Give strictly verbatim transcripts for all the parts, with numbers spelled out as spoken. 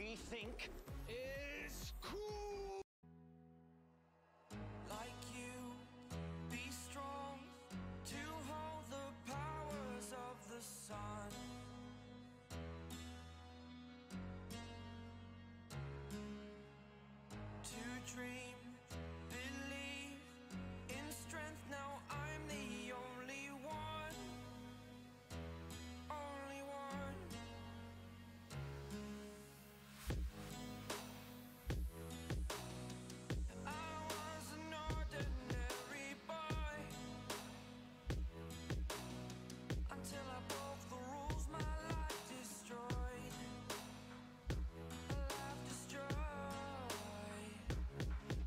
we think is cool. Like you, be strong to hold the powers of the sun. To dream, believe in strength. Now I'm the only one, only one. I was an ordinary boy until I broke the rules. My life destroyed, a life destroyed.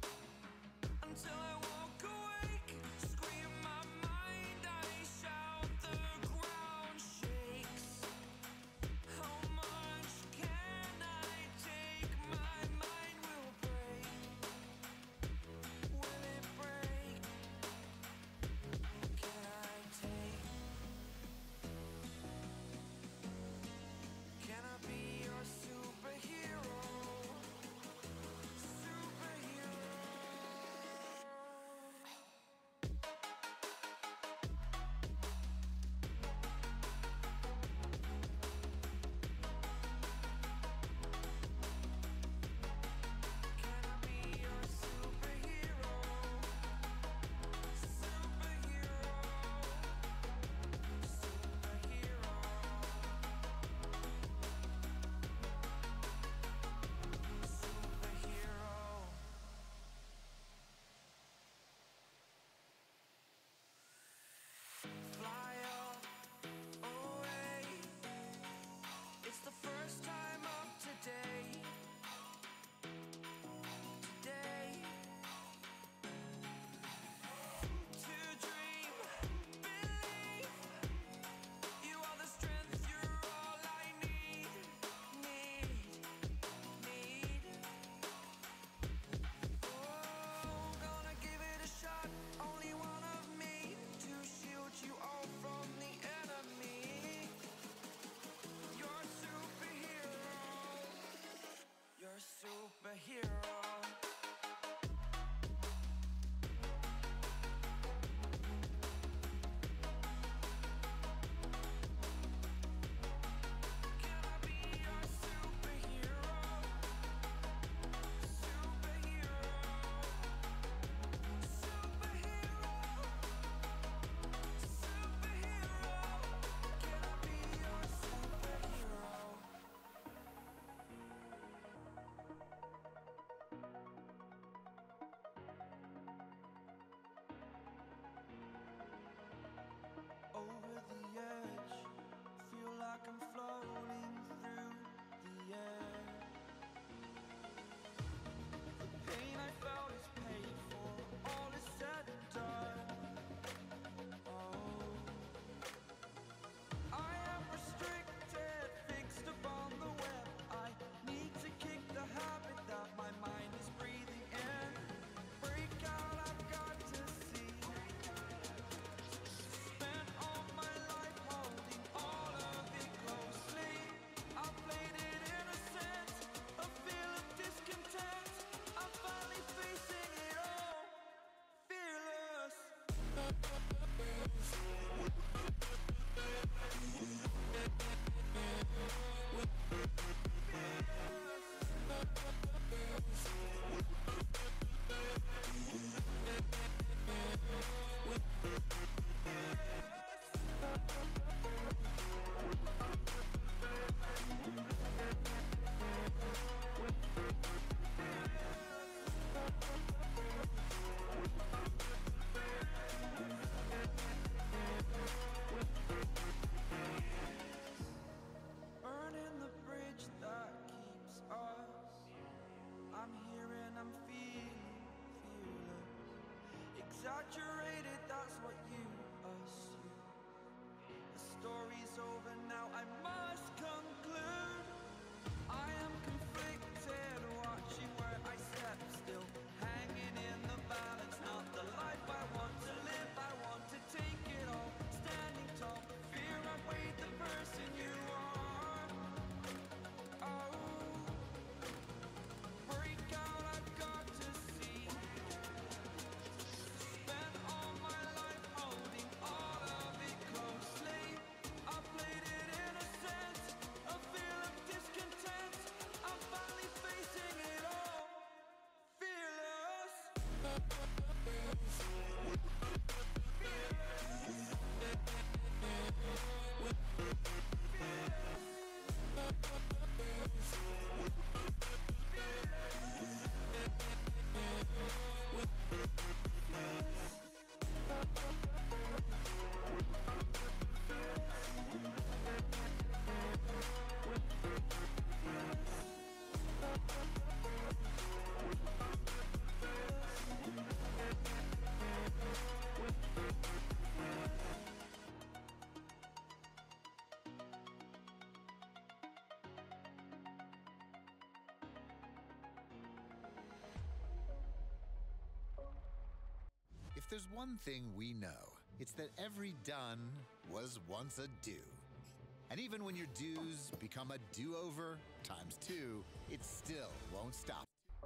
If there's one thing we know, it's that every done was once a do. And even when your do's become a do-over times two, it still won't stop.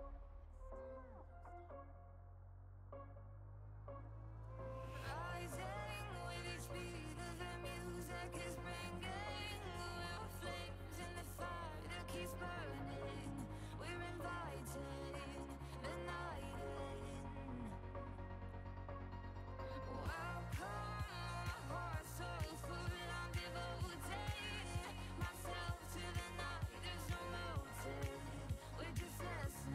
Rising with each beat of the music is bringing. We're flames in the fire that keeps burning. We're inviting the night in. Welcome, my heart so full, I'm devoting myself to the night. There's no motive, we're just listening.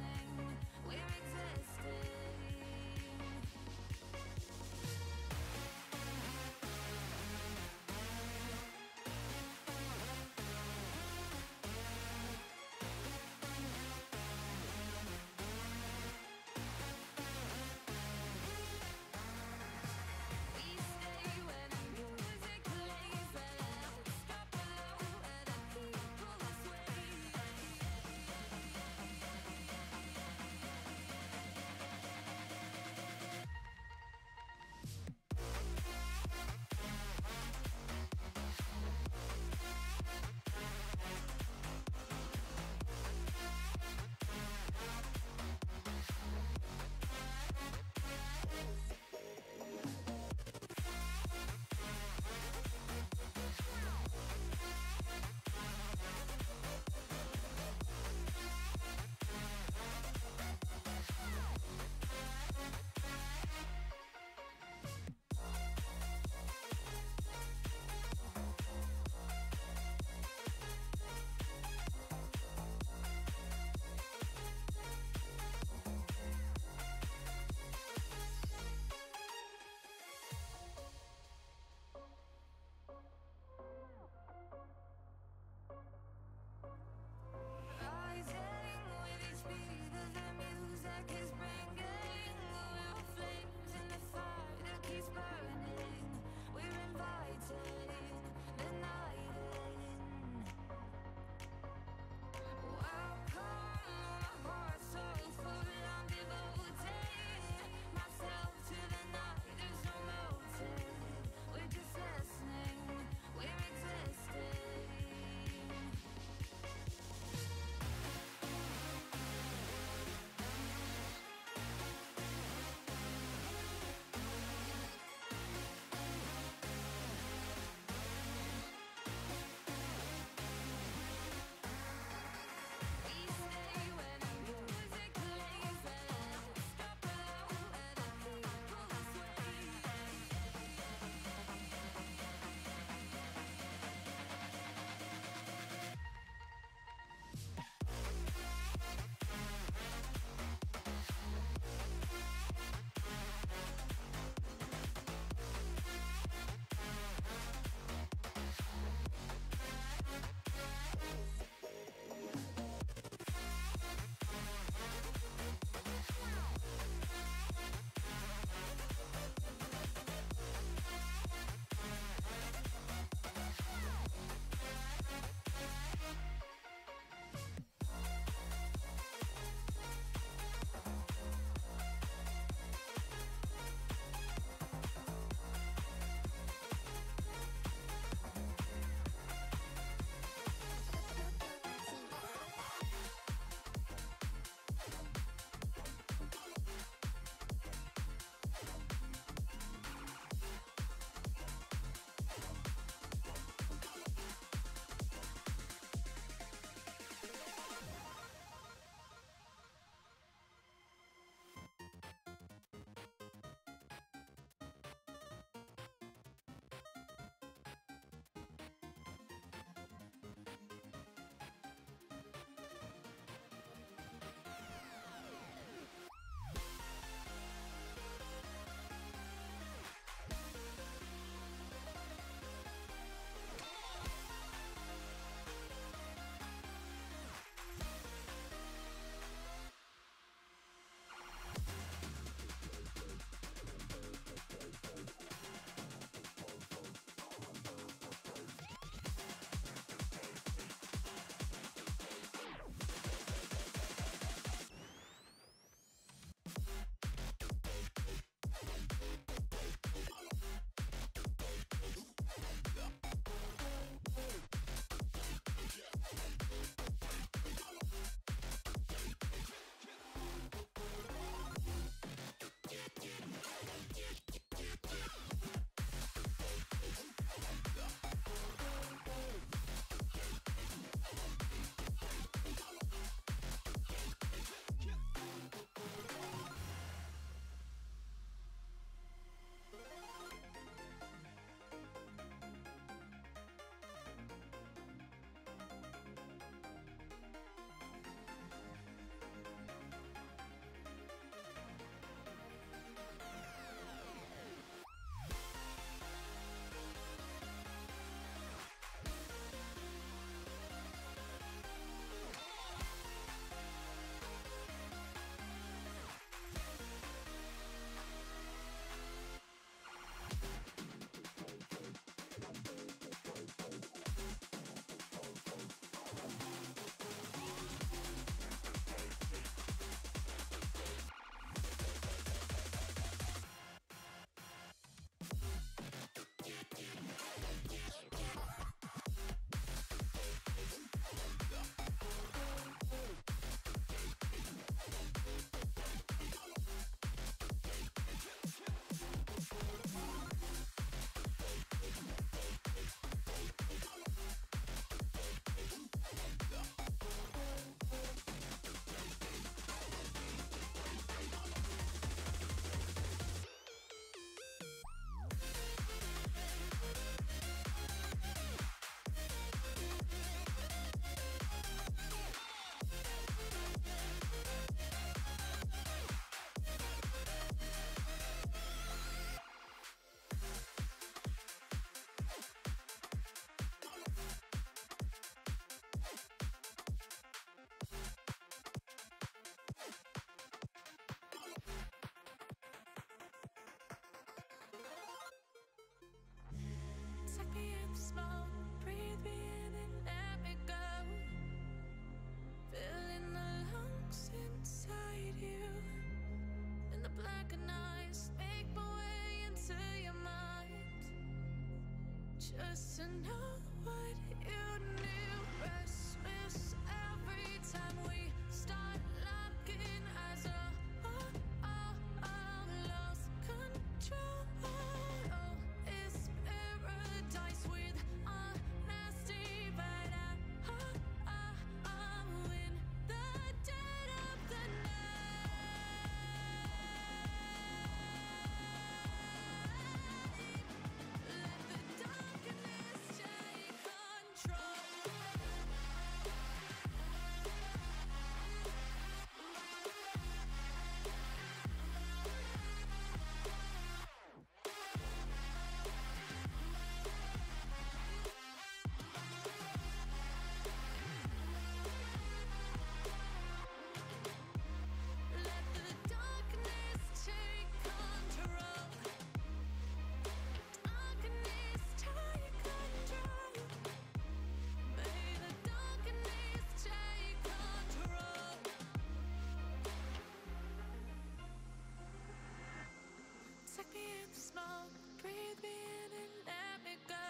just to know what you knew. Restless every time we start locking eyes. Oh, oh, oh, oh, lost control. Oh, it's paradise with honesty, but I, oh, oh, oh, in the dead of the night. Let the darkness take control. Let the darkness take control. Darkness take control. May the darkness take control. Take me in the smoke, breathe me in and let me go.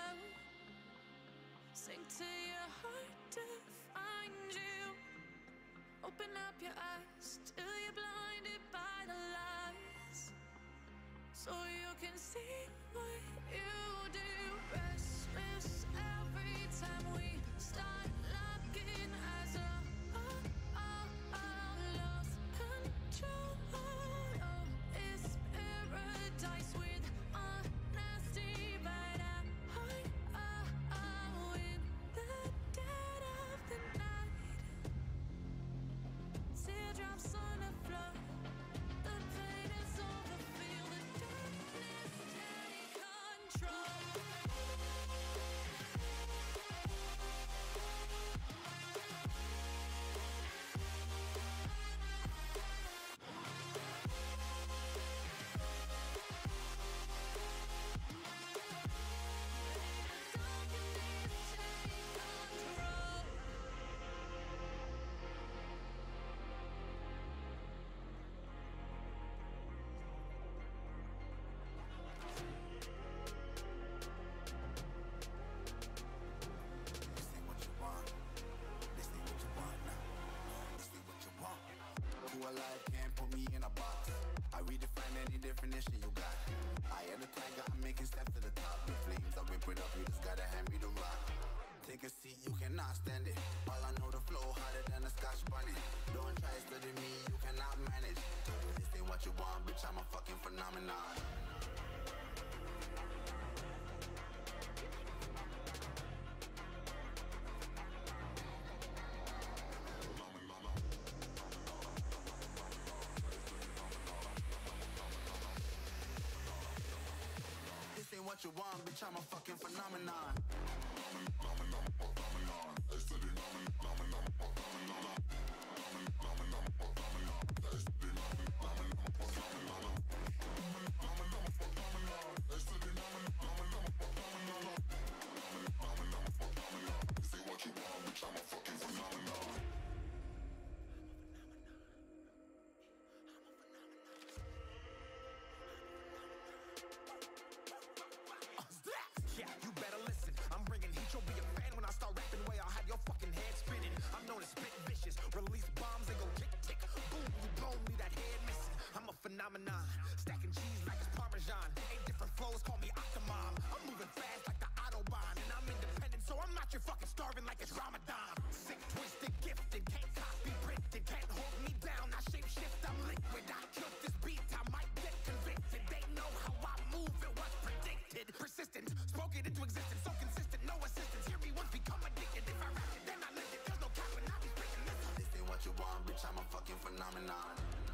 Sink to your heart to find you. Open up your eyes till you're blinded by the lies, so you can see what you do. Restless every time we start locking eyes. Oh, oh, oh, oh, lost control. Oh, it's paradise with honesty, but I, oh, oh, oh, in the dead of the night. Teardrops on the floor. The pain is over. Feel the darkness take control. Darkness take control. This ain't what you want. This ain't what you want now. This ain't what you want. Who alive can't put me in a box. I redefine any definition you got. I am the tiger, I'm making steps to the top. The flames, I whip it up, you just gotta hand me the rock. Take a seat, you cannot stand it. All I know, the flow harder than a scotch bunny. Don't try study me, you cannot manage. This ain't what you want, bitch, I'm a fucking phenomenon. This ain't what you want, bitch, I'm a fucking phenomenon. Yeah, you better listen. I'm bringing heat. You'll be a fan when I start rapping. Way I'll have your fucking head spinning. I'm known as spit vicious. Release bombs and go tick tick. Boom, you blown me that head missing. I'm a phenomenon. Stacking cheese like it's Parmesan. Eight different flows, call me Octomom. I'm moving fast like the Autobahn, and I'm independent, so I'm not your fucking starving like it's Ramadan. Sick, twisted, gifted, can't copy, printed, can't hold me down. I shape shift, I'm liquid. I killed this beat, I might get convicted. They know how I move, it was predicted. Persistent, spoke it into existence, so consistent, no assistance. Hear me once, become addicted. If I rap it, then I live it. There's no cap when I be breaking this. This ain't what you want, bitch, I'm a fucking phenomenon.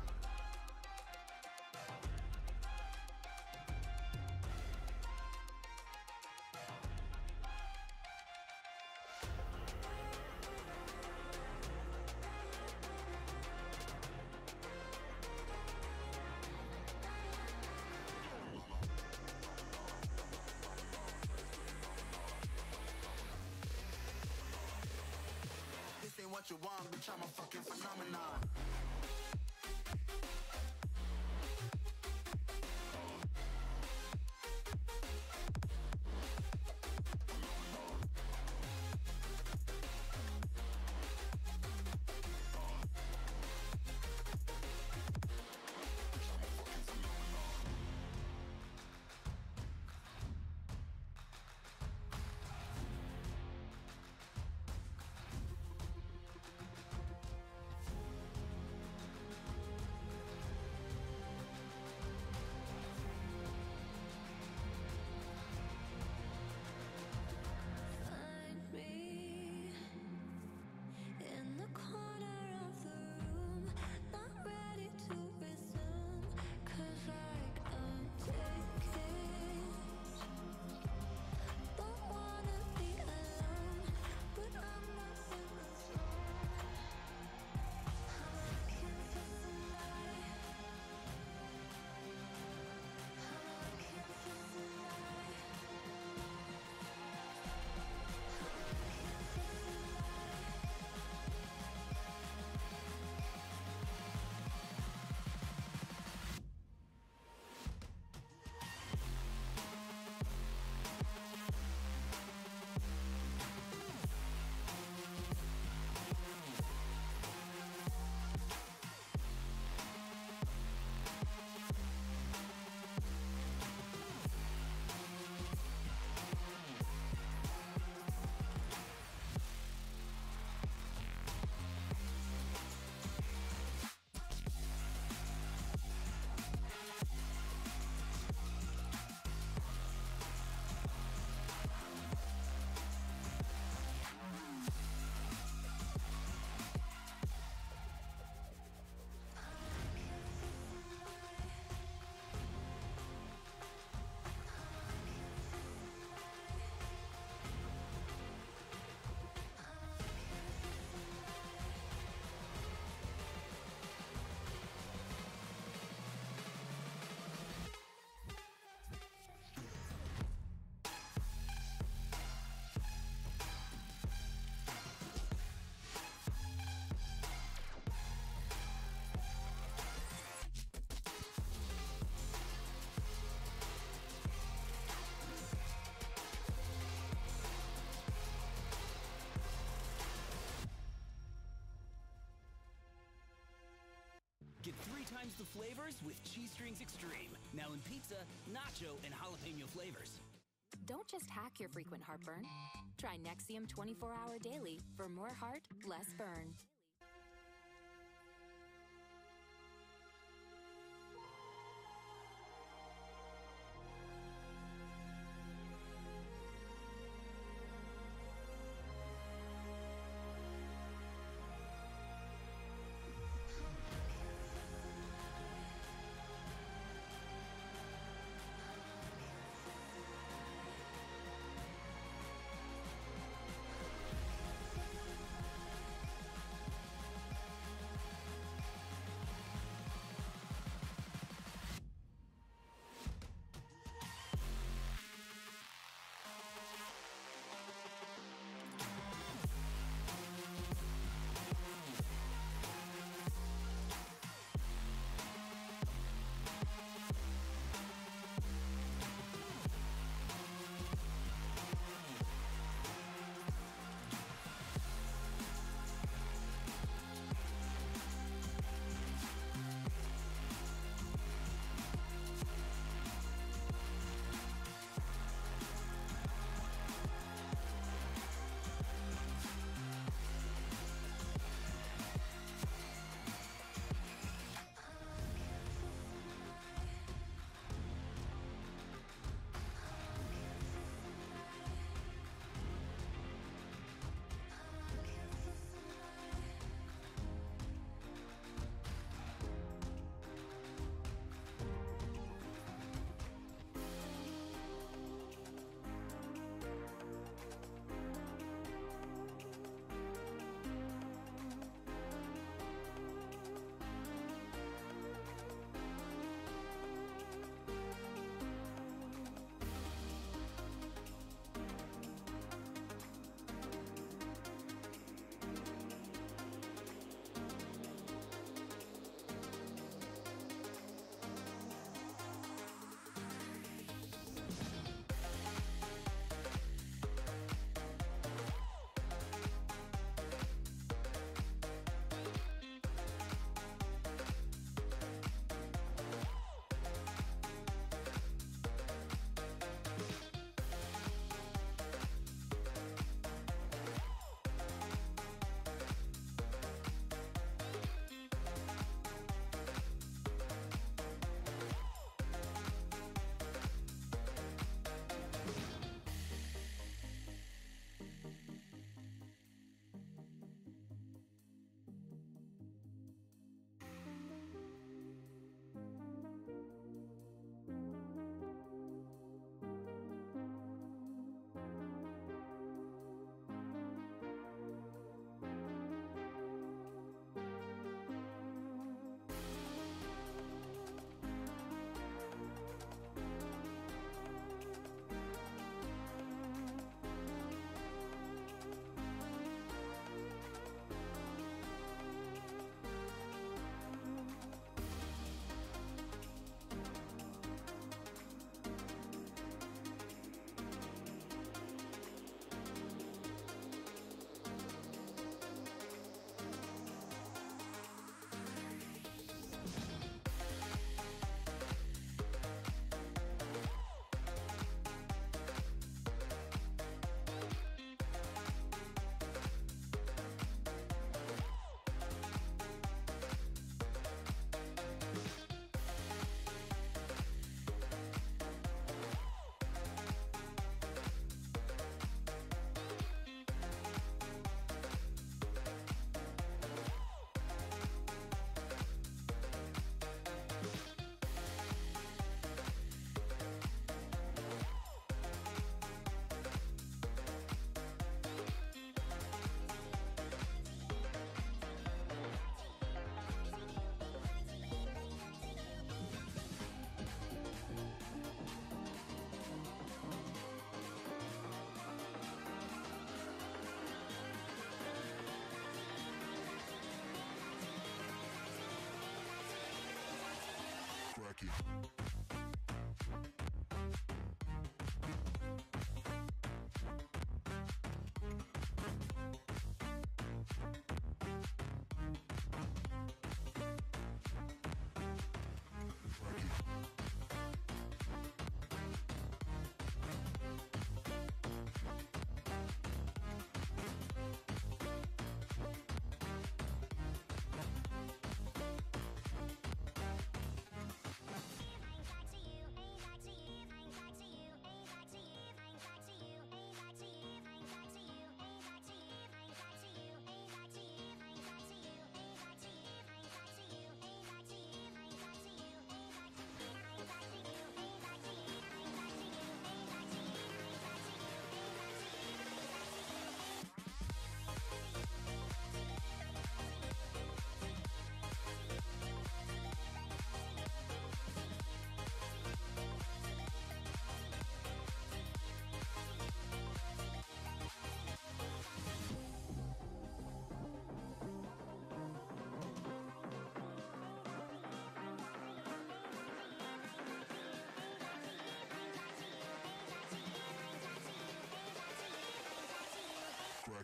This ain't what you want, bitch, I'm a fucking phenomenon. times the flavors with Cheese Strings Extreme. Now in pizza, nacho, and jalapeno flavors. Don't just hack your frequent heartburn. Try Nexium twenty-four hour daily for more heart, less burn.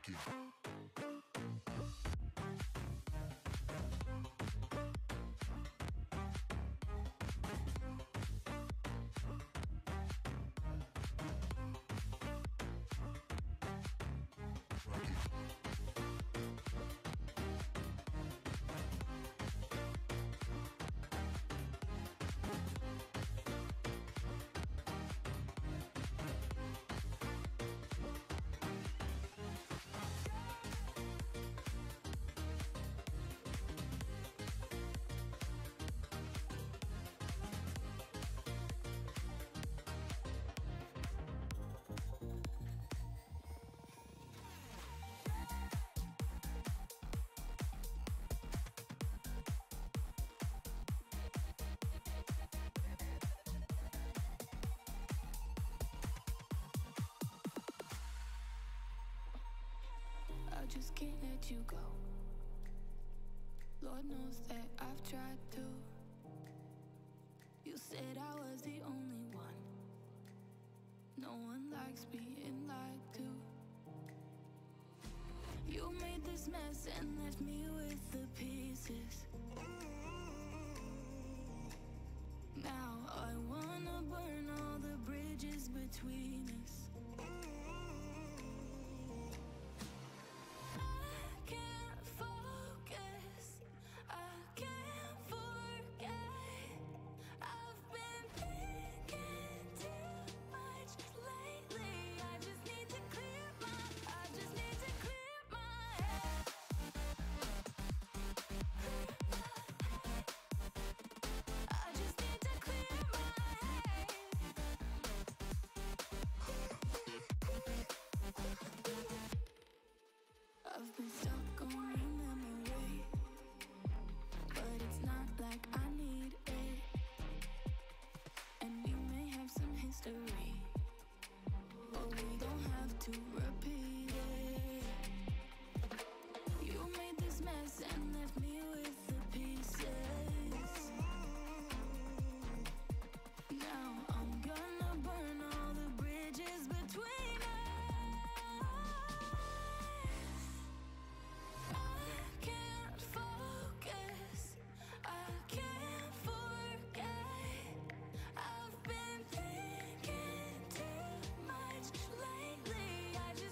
I just can't let you go. Lord knows that I've tried to. You said I was the only one. No one likes being lied to. You made this mess and left me with the pieces. Now I wanna burn all the bridges between us. I've been stuck on your memory, but it's not like I need it. And we may have some history, but we don't have to repeat it. You made this mess and left me with the pieces. Now I'm gonna burn all the bridges between us. I just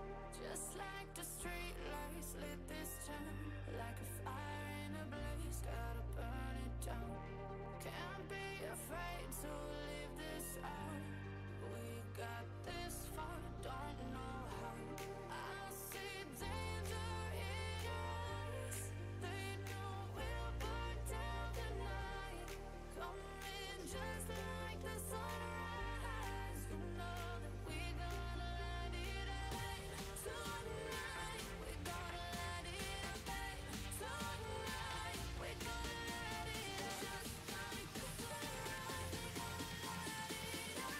Just like the street lights lit this town, like a fire in a blaze, gotta burn it down. Can't be afraid to leave this out. We got this far, don't know how. I see danger in your eyes. They know we'll burn down the night. Coming just like the sunrise. You know that we gonna light it up tonight. We gonna light it up, babe. Tonight we gonna light it up just like the sunrise. We gonna light it up.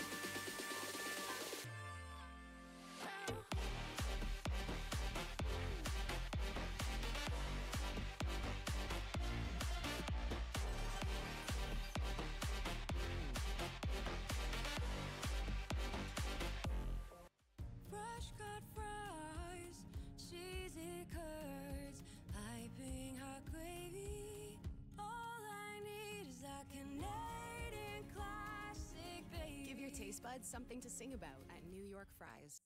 Fresh cut fries, cheesy curds, piping hot gravy. All I need is that Canadian classic, baby. Give your taste buds something to sing about at New York Fries.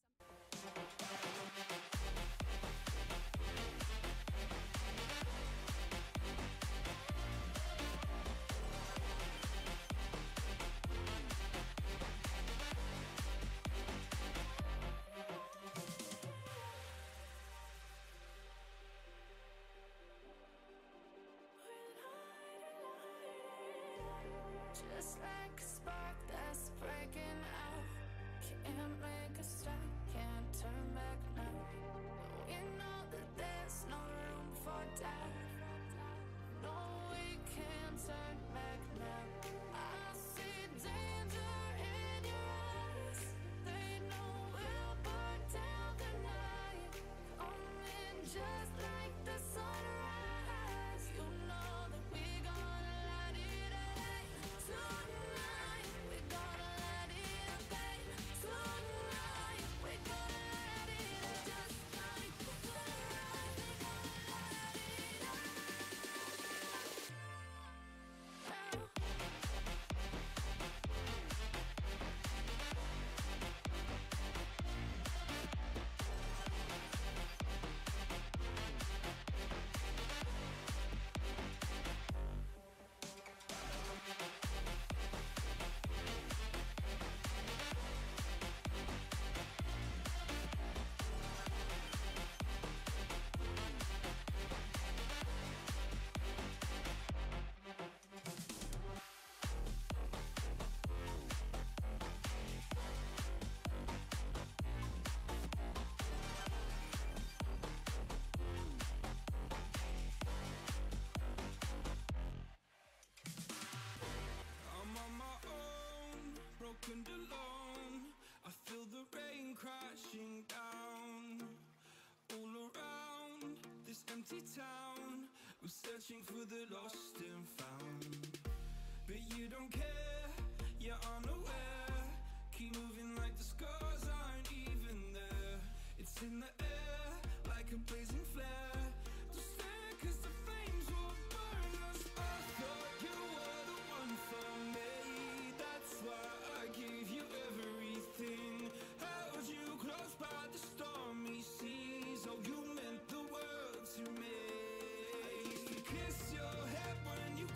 Just like a spark that's breaking out. Can't make a stop, can't turn back now. We know that there's no room for doubt. No, we can't turn back now. I see danger in your eyes. They know we'll burn down the night. Coming just like the sunrise. You know that we gonna light it up tonight. We gonna light it up, babe. Tonight we gonna light it up just like the sunrise. We gonna light it up. I'm on my own, broken alone. I feel the rain crashing down all around this empty town. I'm searching for the lost and found, but you don't care, you're unaware. Keep moving like the scars aren't even there. It's in the air like a blazing flare. Don't stare 'cause the flames will burn us. I thought you were the one for me. That's why I gave you everything. Held you close by the stormy seas. Oh, you meant the world to me. I used to kiss your head when you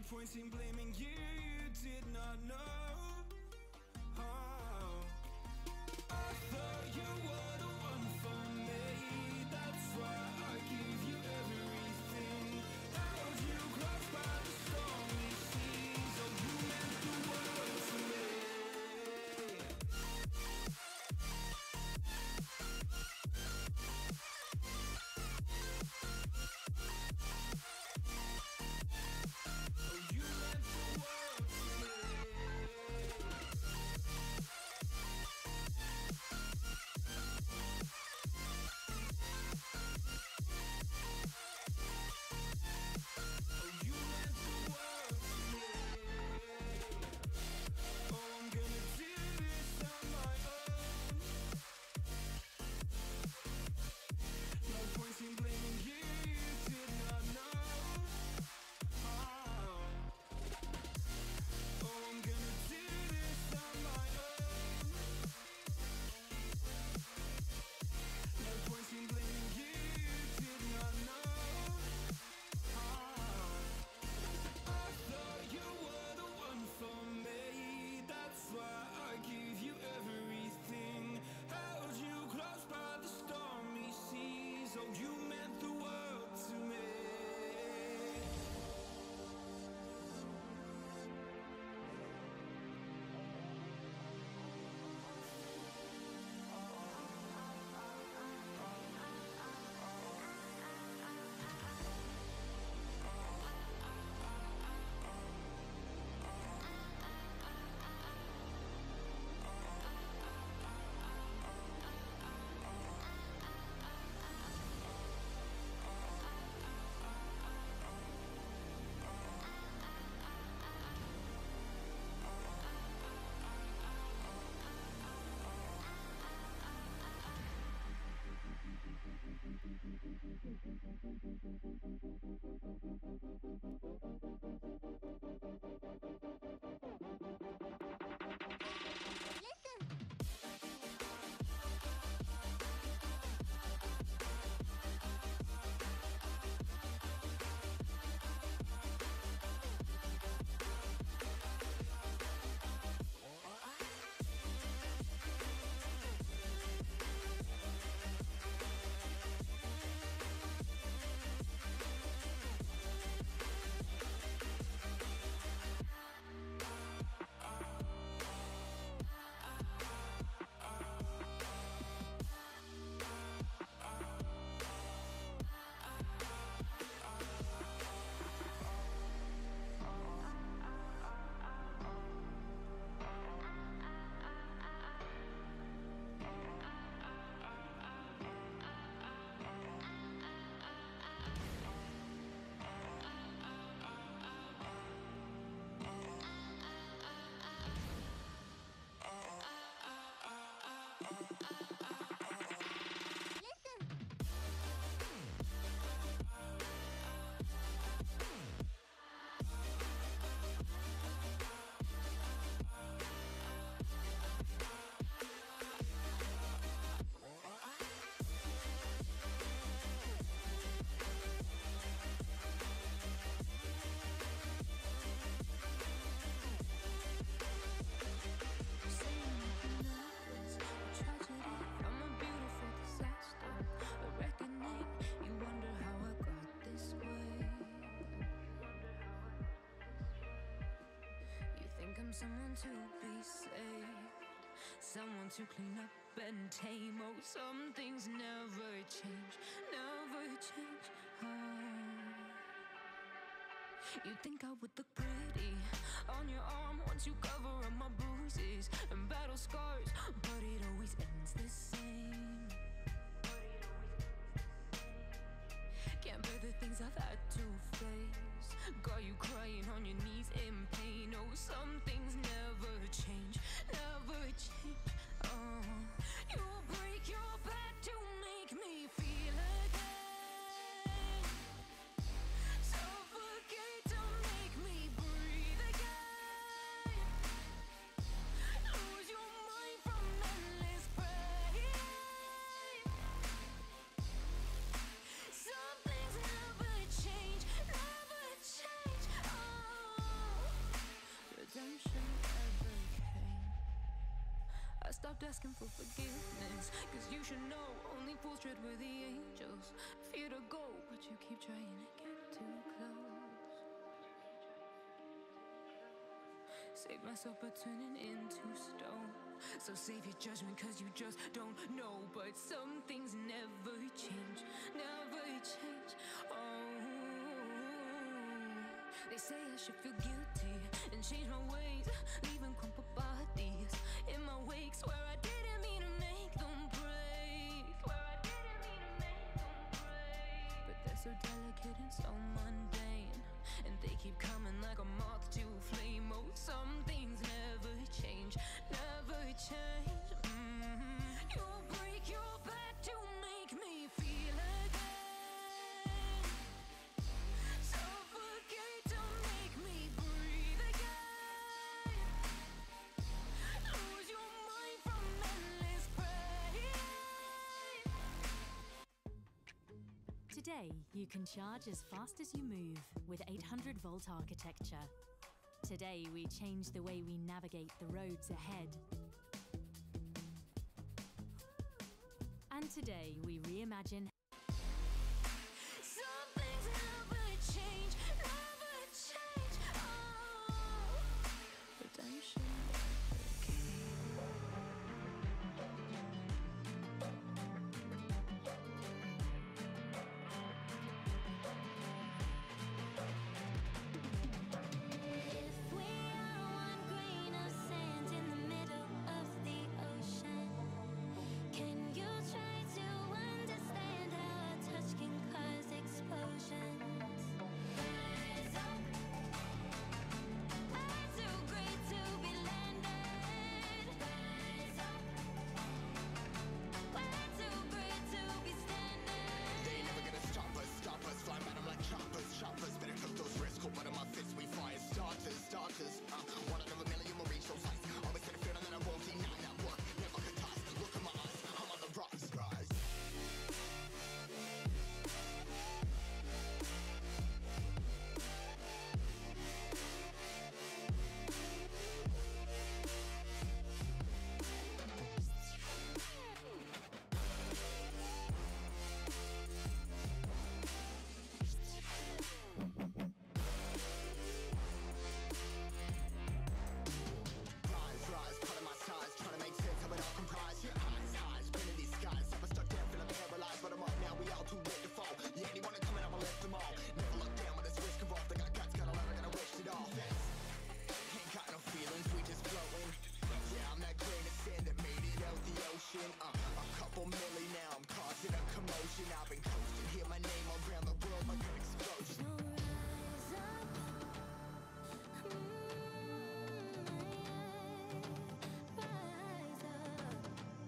point in blaming you, you did not know. Oh. I thought you were the one for me, that's why I give you everything. Held you close by the stormy seas, oh, you meant the world to me. Someone to be saved, someone to clean up and tame. Oh, some things never change, never change. Oh, you think I would look pretty on your arm once you cover up my bruises and battle scars, but it always ends the same. Can't bear the things I've had to face, got you crying on your knees in pain. Oh, some things never change, never change. Oh, you break your back to make me feel again, suffocate to make me breathe again. Lose your mind from the stopped asking for forgiveness. Cause you should know only fools tread with the angels. Fear to go, but you keep trying to get too close. Save myself by turning into stone. So save your judgment cause you just don't know. But some things never change, never change. Oh, they say I should feel guilty and change my ways, leaving crumpled bodies in my wake. Swear I didn't mean to make them break. Swear I didn't mean to make them break. But they're so delicate and so mundane, and they keep coming like a moth to a flame. Oh, some things never change, never change. Mm-hmm. You break your back to make me feel again. Suffocate to make me breathe again. Lose your mind from endless pain. Today, you can charge as fast as you move with eight hundred volt architecture. Today, we change the way we navigate the roads ahead. And today, we reimagine. Some things never change, never change. Oh, redemption. If we are one grain of sand in the middle of the ocean, can you try to understand how a touch can cause explosions? Rise up, I'm too great to be landed. Rise up, we're too great to be standing. They ain't never gonna stop us, stop us. Fly at 'em like choppers, choppers. Better cook those wrists, cold butter my fists. We fire starters, starters. Uh, one out of a million will reach those heights. Always in the field and then I won't deny that work. Never could toss. Look in my eyes, I'm on the rise, rise. Rise, rise, cutting my size, trying to make sense of it all comprise. Your eyes, eyes, been in these skies. Never stuck down, feeling paralyzed, but I'm up now. We all too late to fall. Yeah, anyone coming, I'ma lift them all. Never look down when this risk involved. They got guts, got a lot, I gotta wish it all. Ain't got no feelings, we just floating. Yeah, I'm that grain of sand that made it out the ocean. Uh, a couple milli now, I'm causing a commotion. I've been coasting, hear my name around the world like an explosion. So rise up, rise up.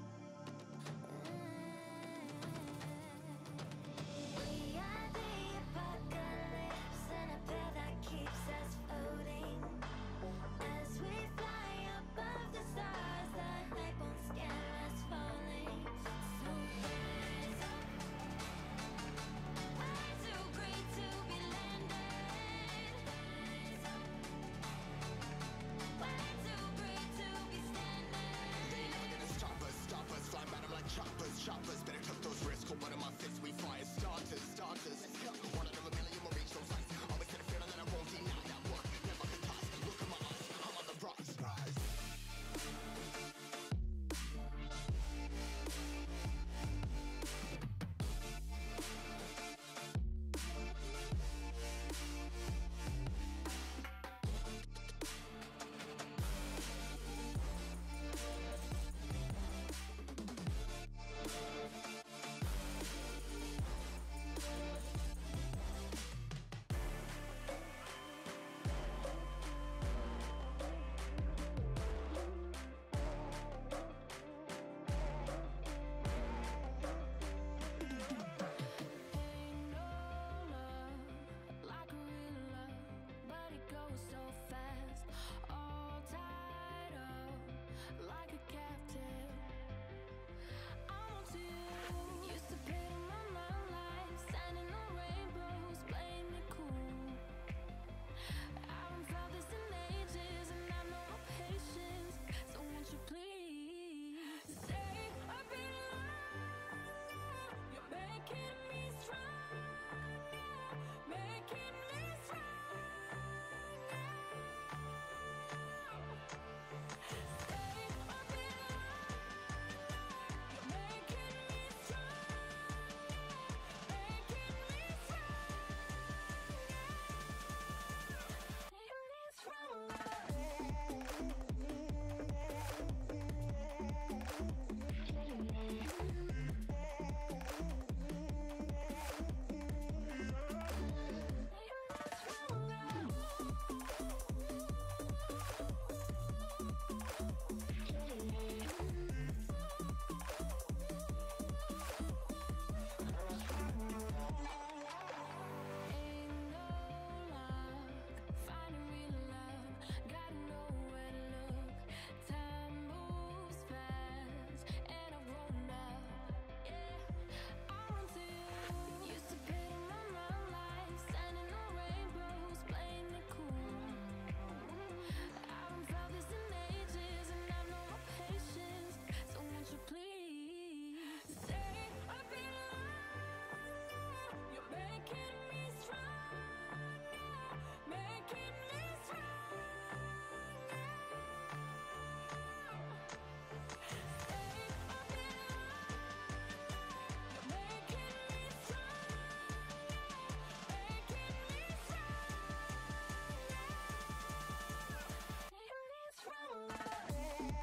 We are the apocalypse, and a path that keeps us floating. As we fly above the stars, the night won't scare us falling. So rise up, I'm too great to be landed.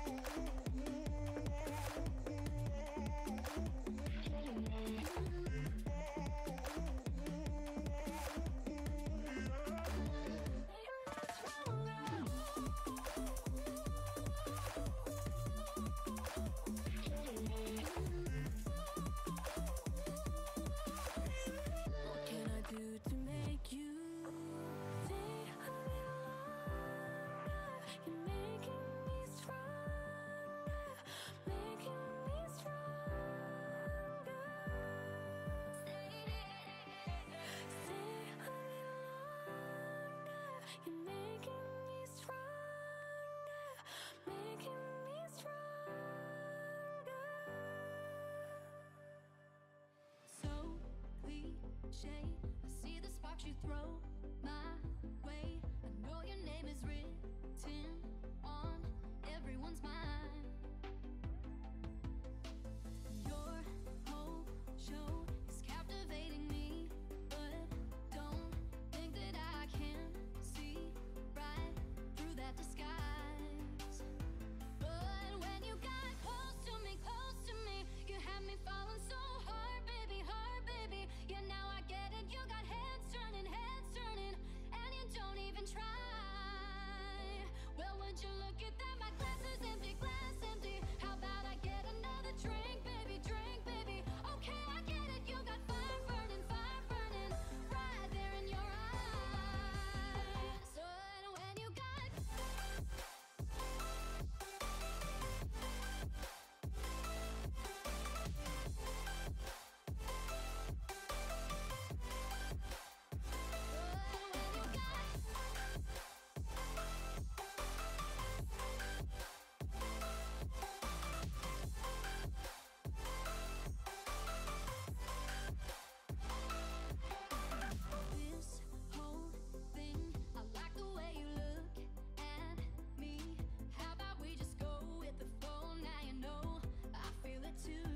You throw my way. I know your name is written on everyone's mind. Your whole show is captivating me, but don't think that I can see right through that disguise. But when you got close to me, close to me, you had me falling so hard, baby, hard, baby. Yeah, now I get it. You got heads turning, heads turning, and you don't even try. Well, would you look at that? My glass is empty, glass empty. How about I get another drink, baby, drink, baby? Okay, I get it. You got fire burning, fire burning, right there in your eyes. So when you got this whole thing, I like the way you look at me. How about we just go with the flow? Now you know I feel it too.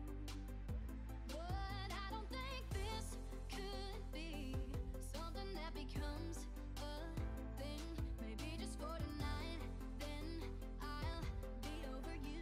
But I don't think this could be something that becomes a thing. Maybe just for tonight, then I'll be over you.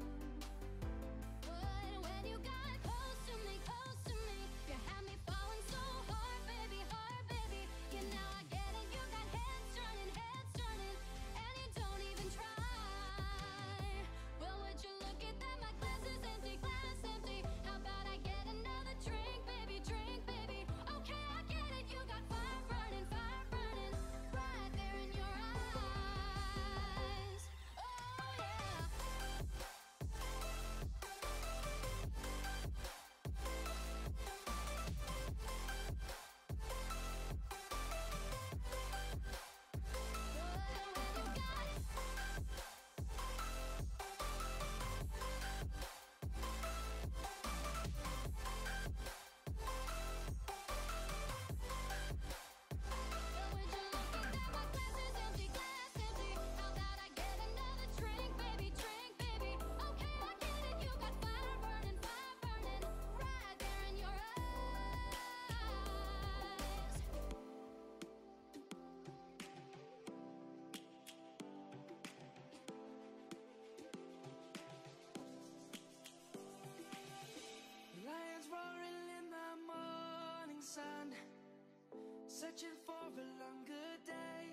But when you got close to me, close to me, you had me falling so hard, baby, hard, baby. Yeah, now I get it. You got heads turning, heads turning, and you don't even try. Well, would you look at that? My glass is empty, glass empty. How about I get another drink, baby, drink, baby? Okay, I get it. You got fire burning, fire burning, right there in your eyes. Oh yeah. Lions roaring in the morning sun, searching for a longer day.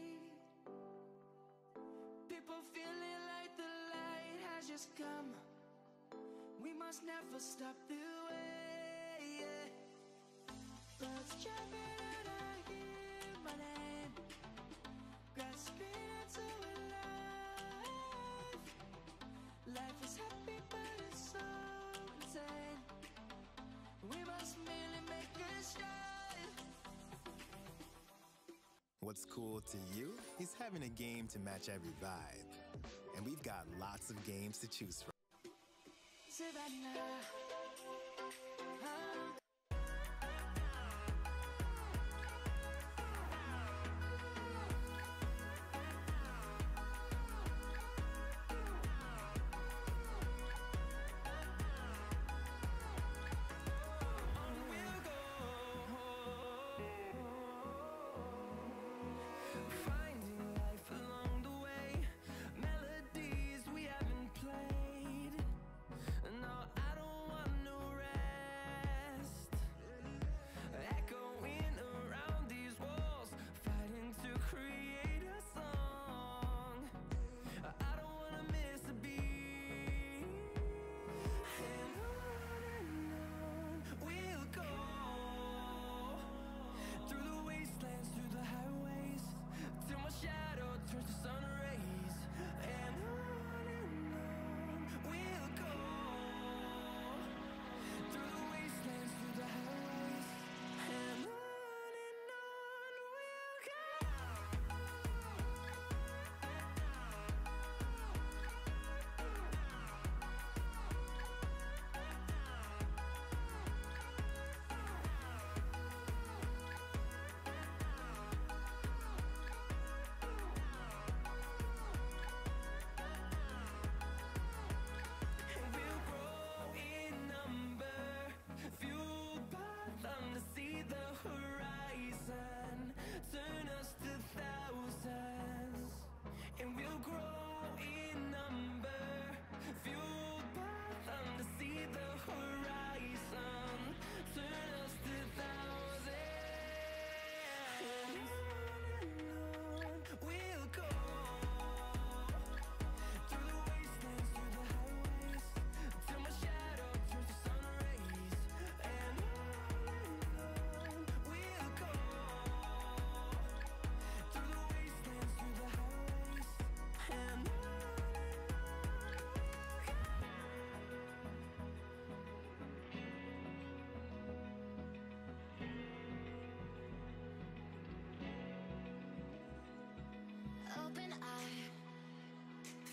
People feeling like the light has just come. We must never stop the way. Yeah. Birds chirping and I hear my name, grasping into a life. Life is happy but it's so insane. We must merely make a start. What's cool to you is having a game to match every vibe. And we've got lots of games to choose from. Savannah. Ah. Finding life along the way, melodies we haven't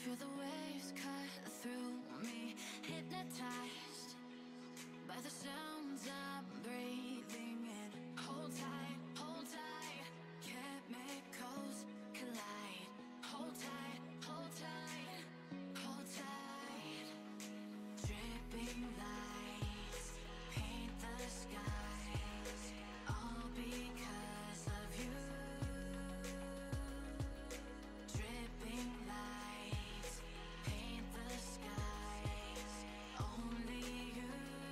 Feel the waves cut through me, hypnotized by the sounds I'm breathing in. Hold tight, hold tight, chemicals collide. Hold tight, hold tight, hold tight. Dripping lights paint the skies, all because of you. Dripping lights paint the skies, only you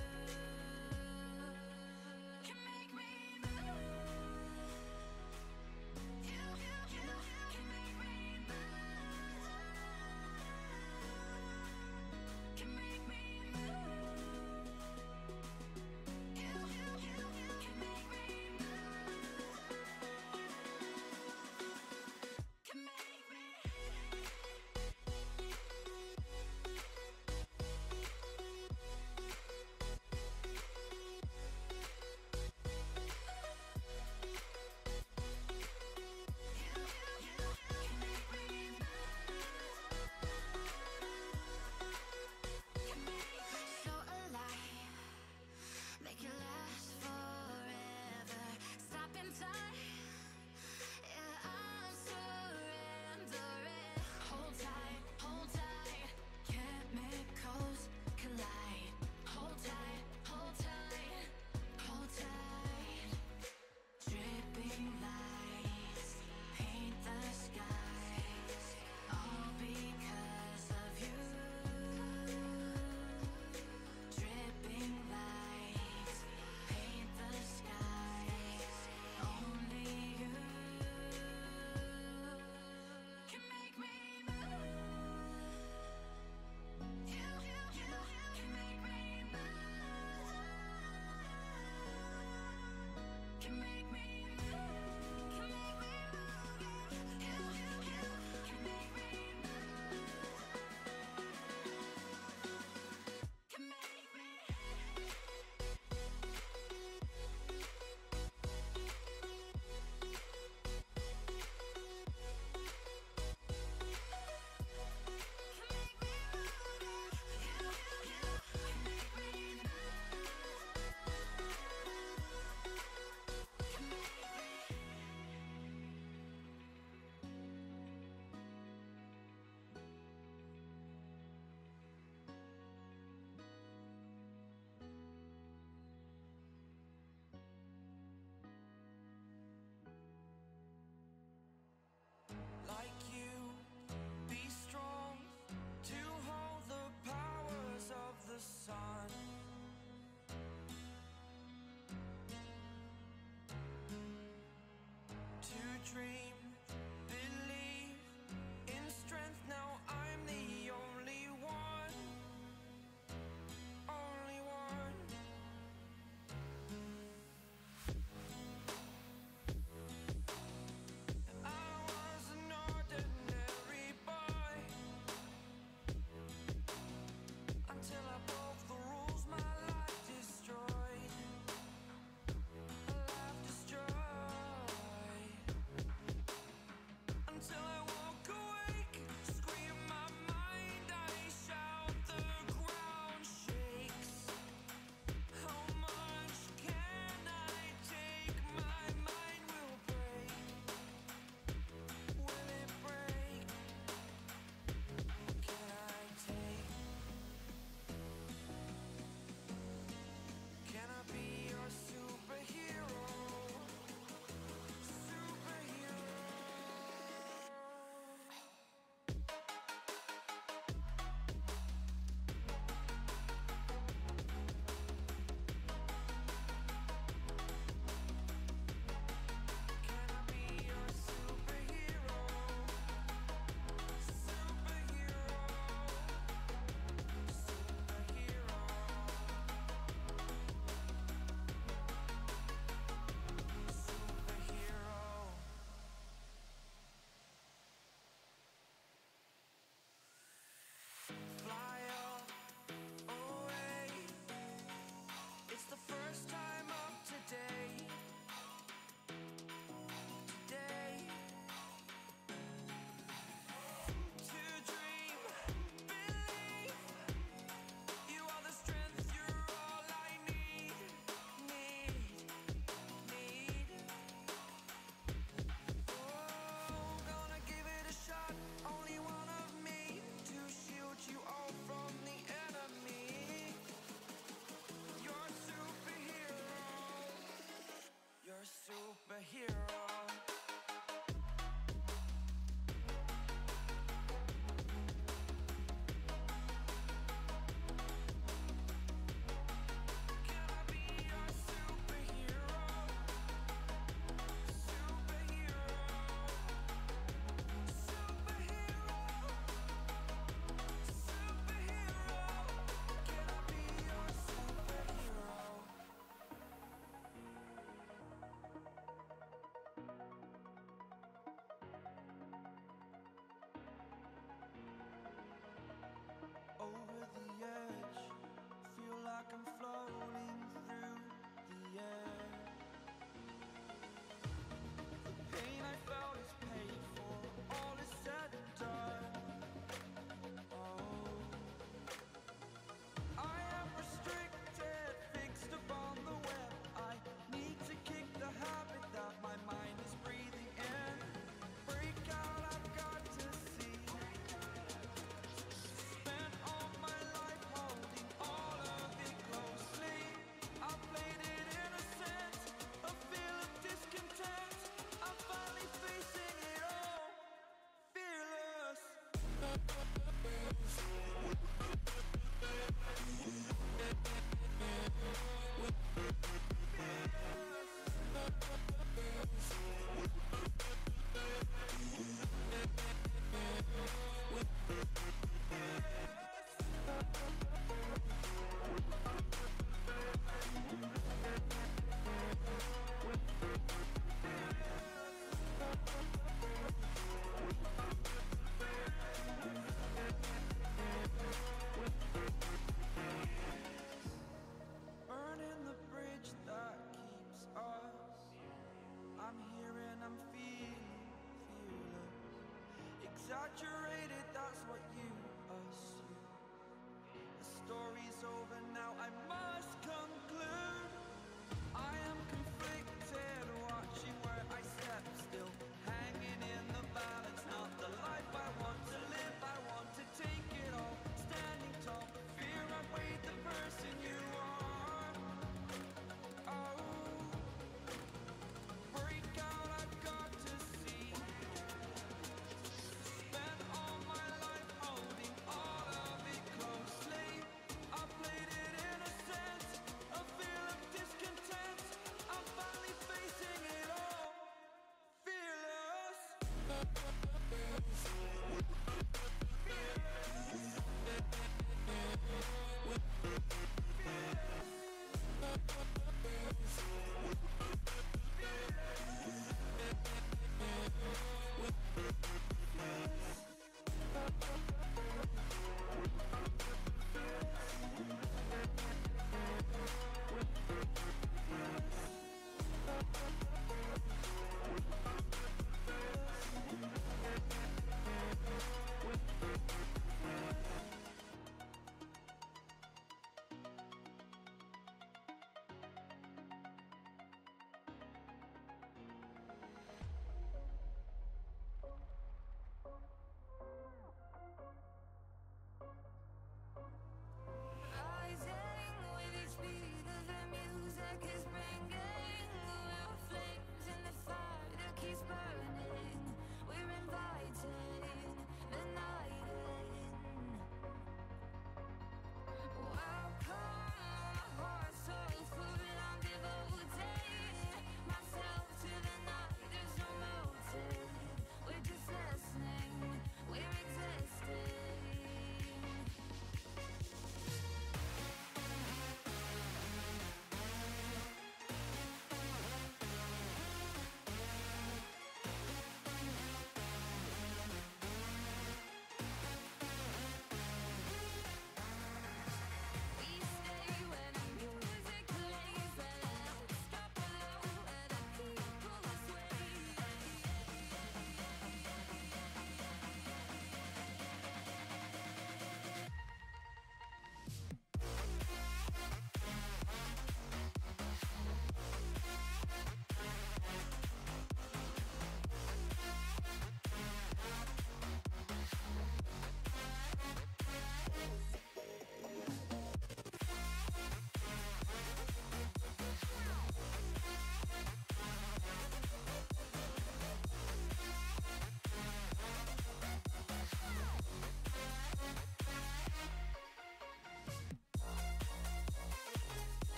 can make me move. You, you, you can make me move. Can make me move. You, you, you can make me move. Can make me. So alive, make it last forever. Stop in time, yeah, I'm surrendering. Hold tight, hold tight, chemicals collide. Hold tight, hold tight, hold tight. Dripping lights paint the skies, all because of you. Dripping lights paint the skies, only you can make me move. You, you, you can make me move. Can make me move. Can make me move. You, you, you can make me move. Can make me. Like you, be strong to hold the powers of the sun. To dream, believe in strength. Now I'm the only one, only one. I was an ordinary boy until I broke the rules. My life destroyed, a life destroyed.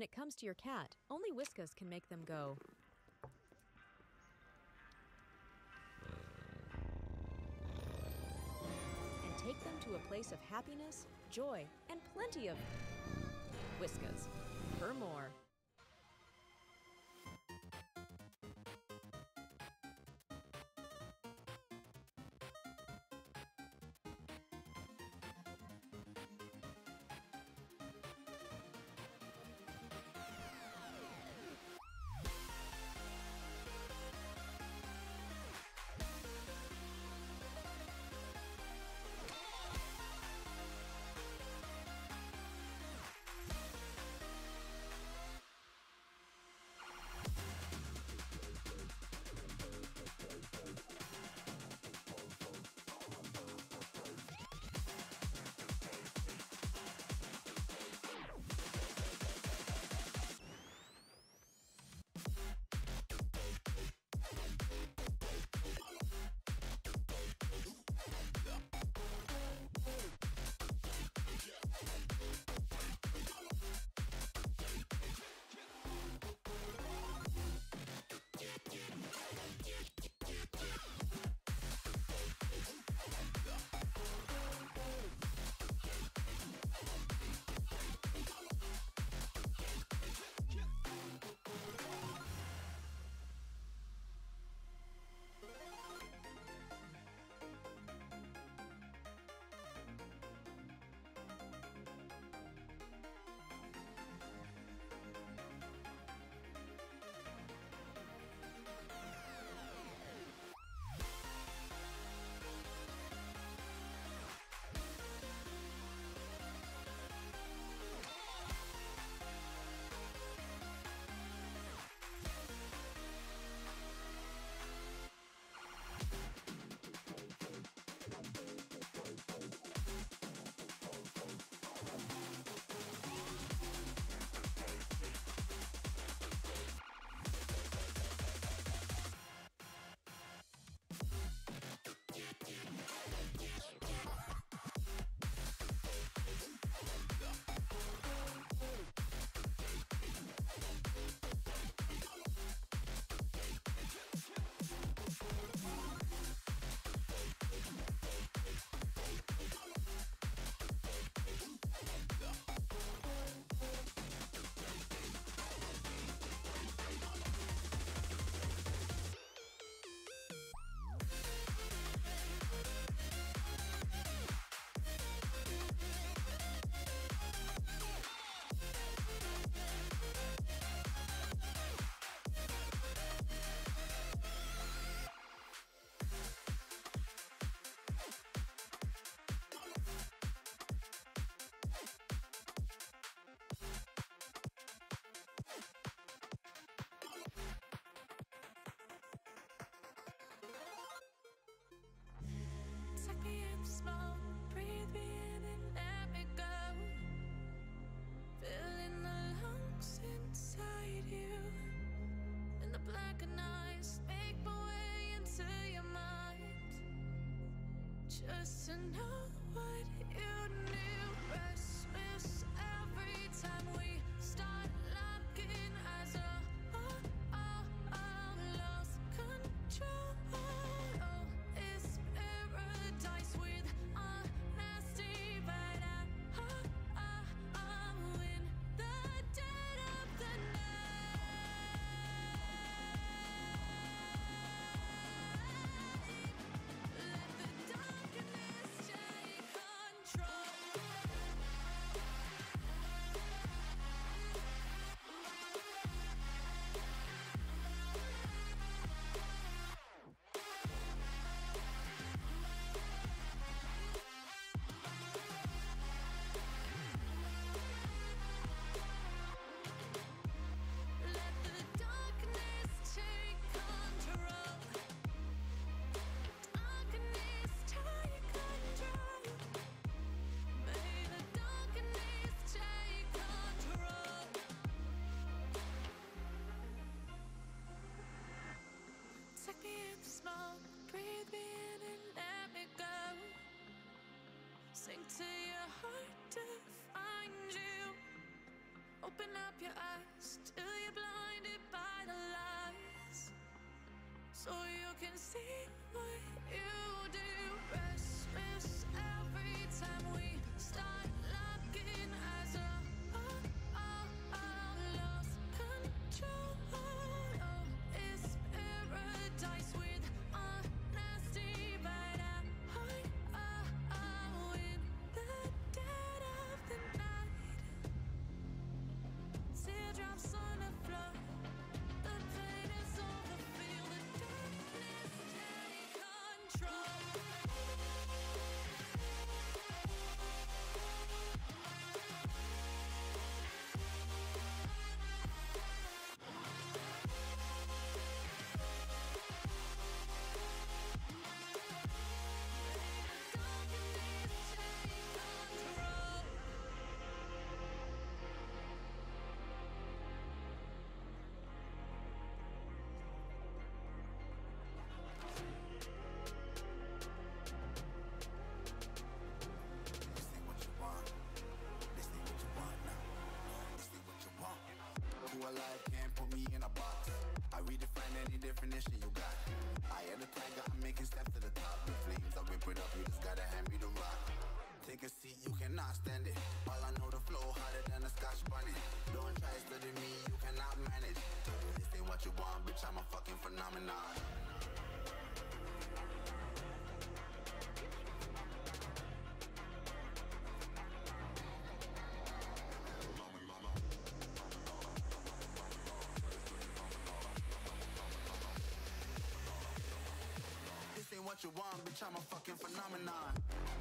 When it comes to your cat, only Whiskas can make them go. And take them to a place of happiness, joy, and plenty of Whiskas. For more. Just to know what you knew. Restless every time we start looking as a oh, oh, oh, lost control. Oh, it's paradise with honesty, but I oh, oh, oh, in the dead of the night. Let the darkness take control. Let the darkness take control. Darkness take control. May the darkness take control. Take me in the smoke, breathe me in and let me go. Sink to your heart to find you. Open up your eyes till you're blinded by the lies, so you can see what you do. Restless every time we start locking eyes. Oh, oh, oh, oh, lost control. Oh, it's paradise with honesty, but I, oh, oh, in the dead of the night. Teardrops on the floor. The pain is over. Feel the darkness take control. This ain't what you want. This ain't what you want now. This ain't what you want. Who alive can't put me in a box. I redefine any definition you got. I am the tiger, I'm making steps to the top. The flames, I whip it up, you just gotta hand me the rock. Take a seat, you cannot stand it. All I know, the flow harder than a scotch bunny. Don't try studying me, you cannot manage. This ain't what you want, bitch, I'm a fucking phenomenon. This ain't what you want, bitch, I'm a fucking phenomenon.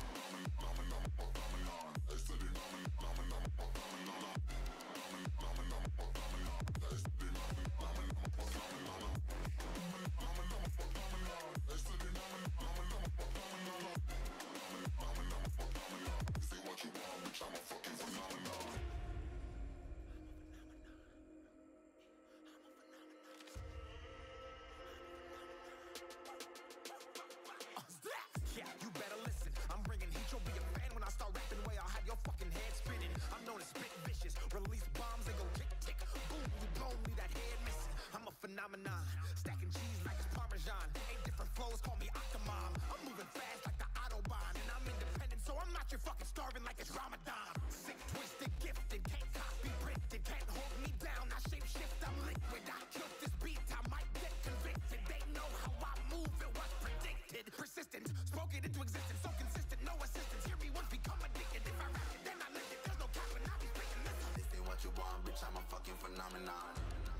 Yeah, you better listen. I'm bringing heat. You'll be a fan when I start rapping. Way I'll have your fucking head spinning. I'm known as spit vicious. Release bombs and go tick tick. Boom, you blow me, that head missing. I'm a phenomenon. Stacking cheese like it's Parmesan. Eight different flows, call me Octomom. I'm moving fast like the Autobahn. And I'm independent, so I'm not your fucking starving like it's Ramadan. Sick, twisted, gifted. Can't copy, printed. Can't hold me down. I shape shift, I'm liquid. I killed this beat, I might get convicted. They know how I move, it was predicted. Persistent, spoke it into existence. So consistent, no assistance. Hear me once, become addicted. If I rap it, then I live it. There's no cap when I be spitting this. This ain't what you want, bitch, I'm a fucking phenomenon.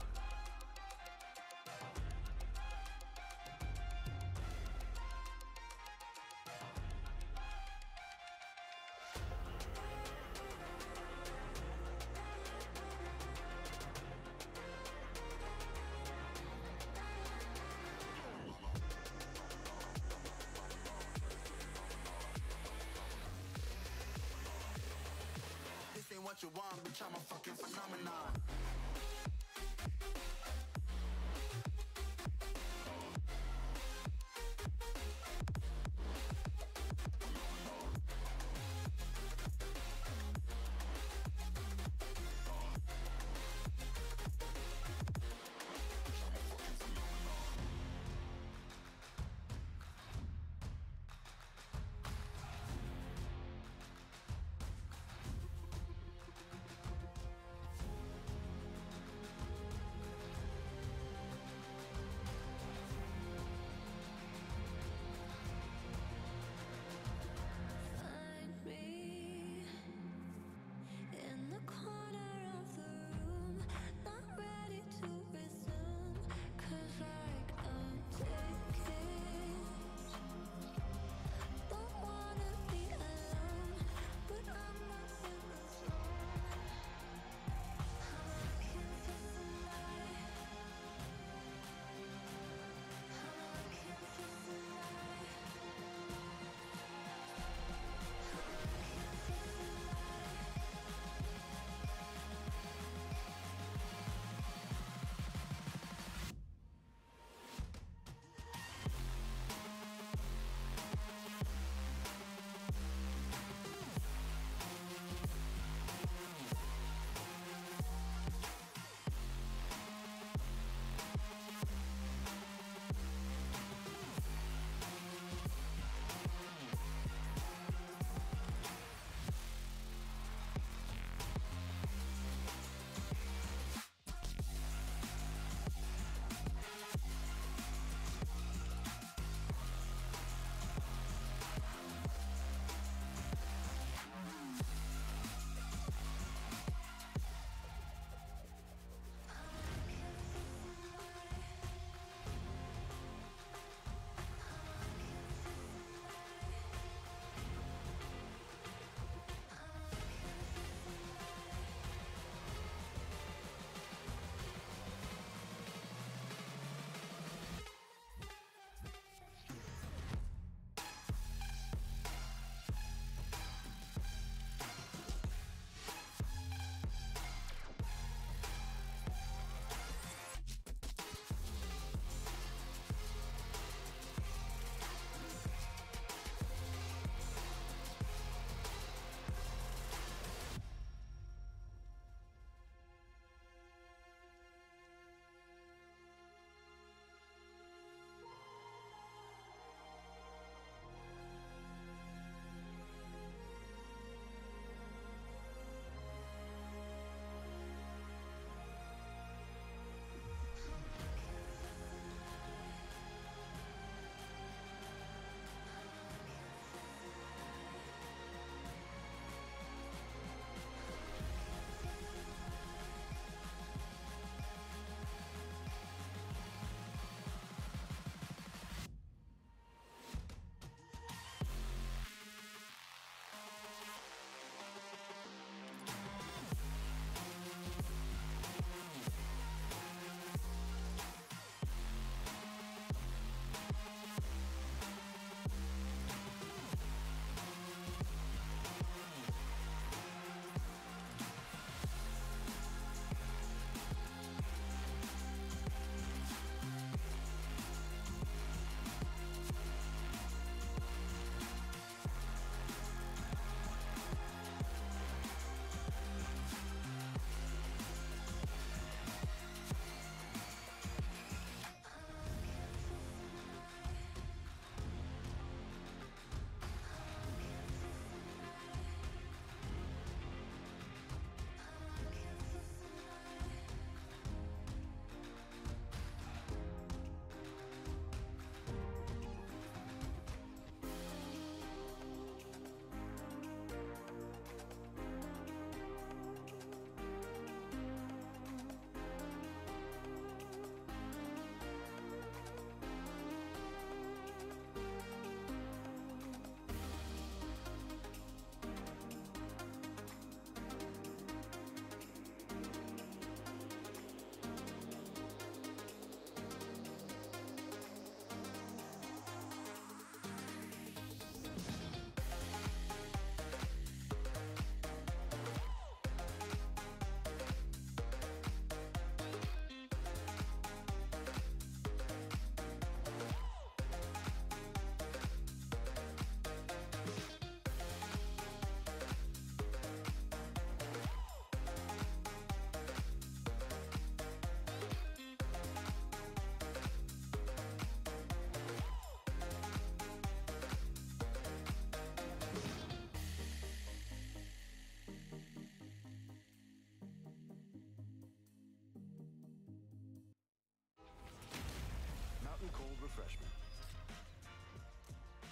This ain't what you want, bitch, I'm a fucking phenomenon.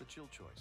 chill choice.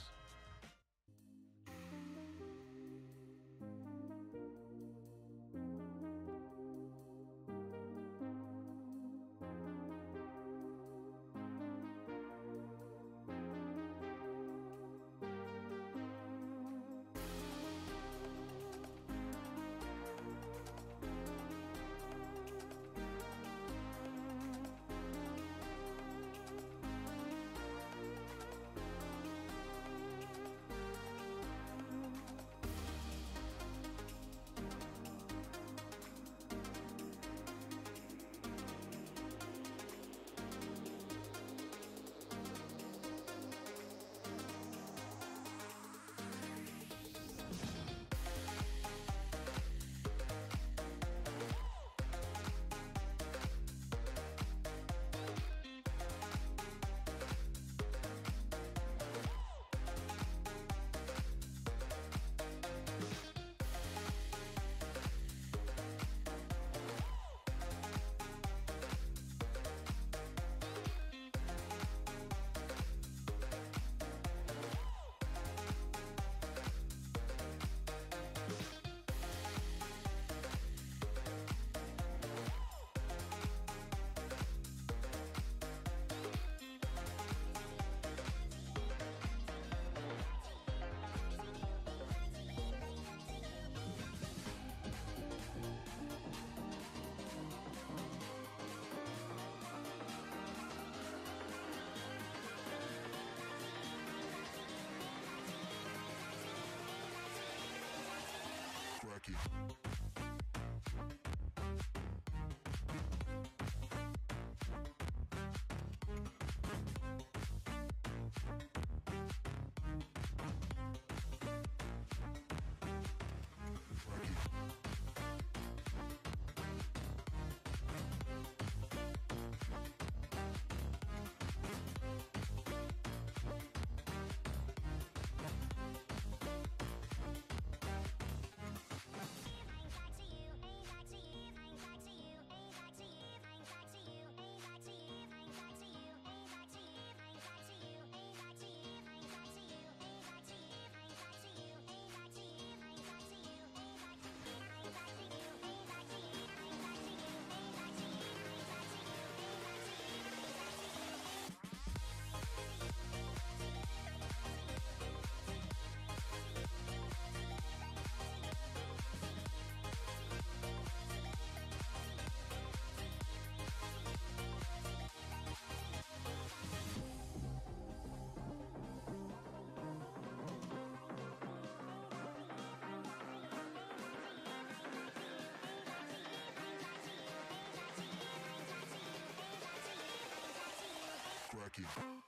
Cracky.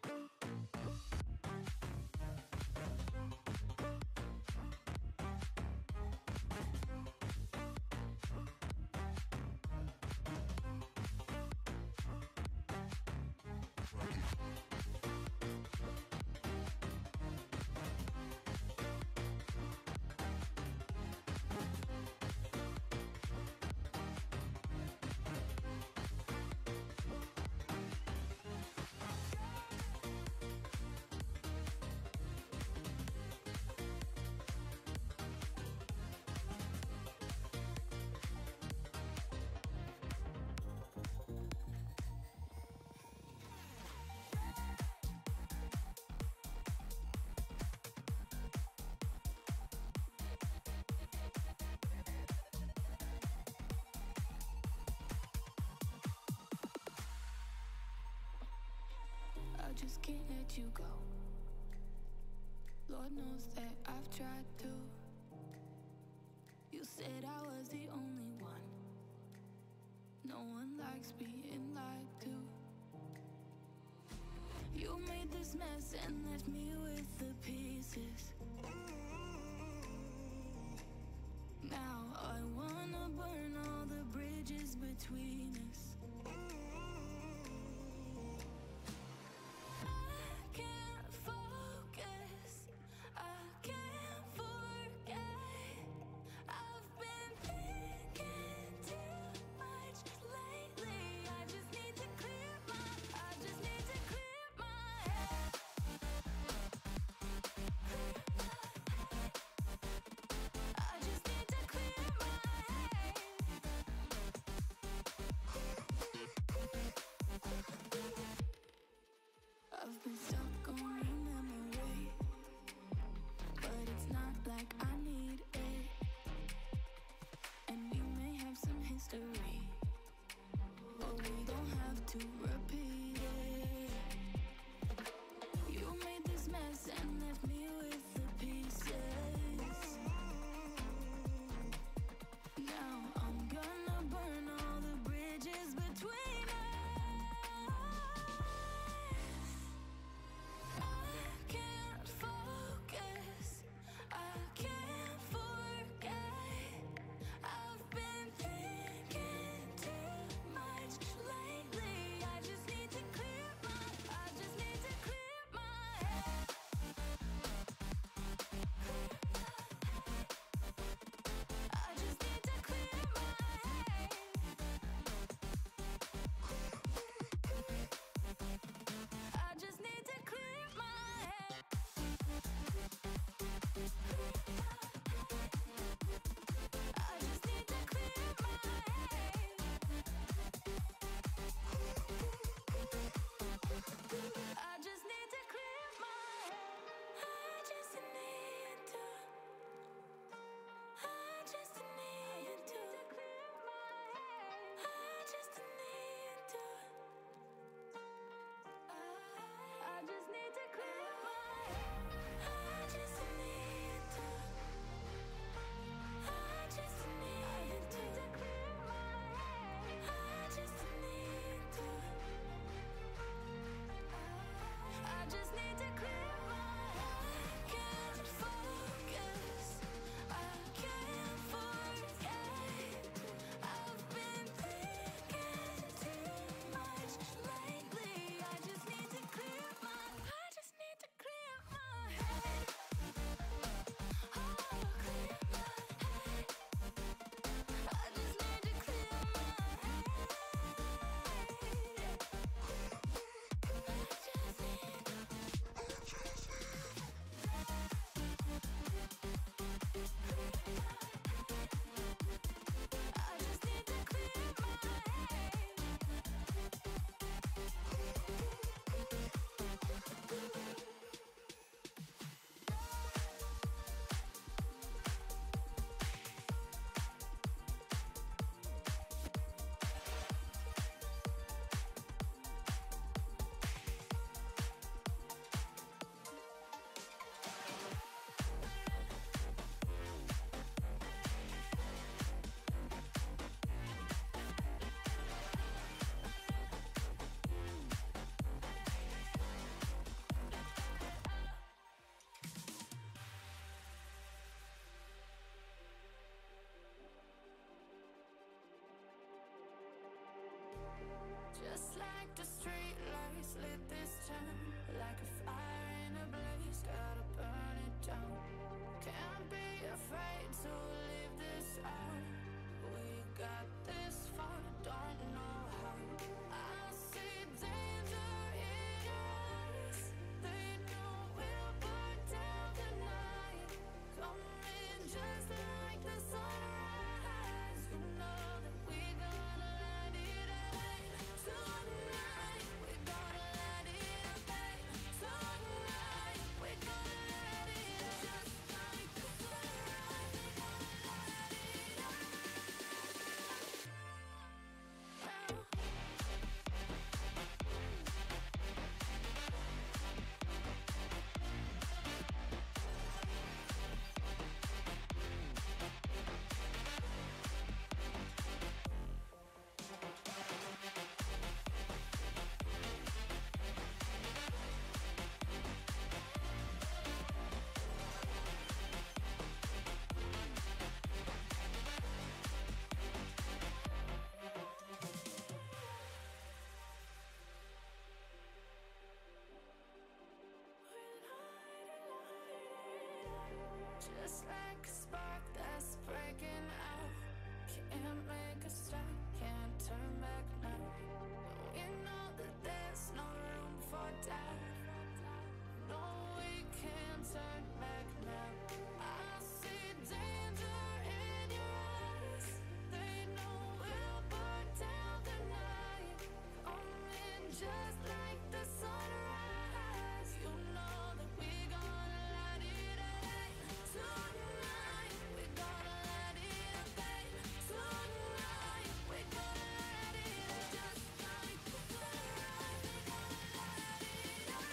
I just can't let you go. Lord knows that I've tried to. You said I was the only one. No one likes being lied to. You made this mess and left me with the pieces. Now I wanna burn all the bridges between us. Just like the street lights lit this town, like a fire in a blaze, gotta burn it down. Can't be afraid to leave this out. We got this far, don't know how. I see danger in your eyes. They know we'll burn down the night. Coming just like the sunrise. You know that we gonna light it up tonight. We gonna light it up tonight. We gonna light it up just like the sunrise. We gonna light it up. Just like a spark that's breaking out. Can't make a stop, can't turn back now. We know that there's no room for doubt. No, we can't turn back now. I see danger in your eyes. They know we'll burn down the night. Coming just like the sunrise. You know that we gonna light it up tonight. We gonna light it up tonight. We gonna light it up just like the sunrise. We gonna light it up.